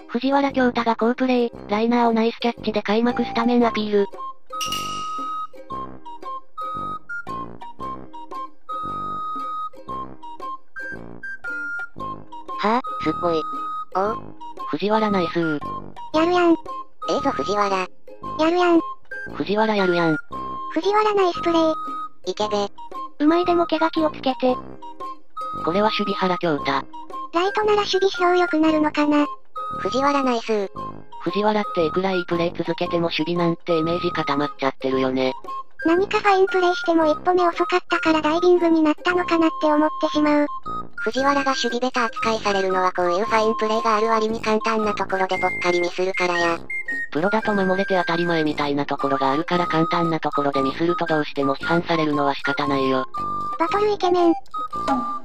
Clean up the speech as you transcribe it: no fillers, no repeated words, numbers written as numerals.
藤原恭太が好プレイ、ライナーをナイスキャッチで開幕スタメンアピール。 はぁ、すっごい。おう。 藤原ナイスー。 やるやん。 ぞ藤原。 やるやん。 藤原やるやん。 藤原ナイスプレイ。 いけべ。 うまいでも怪我気をつけて。 これは守備原恭太。 ライトなら守備票良くなるのかな。 藤原ナイスー。 藤原っていくらいいプレイ続けても守備なんてイメージ固まっちゃってるよね。 何かファインプレイしても一歩目遅かったからダイビングになったのかなって思ってしまう。 藤原が守備ベタ扱いされるのはこういうファインプレイがある割に簡単なところでぽっかりミスるからや。 プロだと守れて当たり前みたいなところがあるから簡単なところでミスるとどうしても批判されるのは仕方ないよ。 バトルイケメン。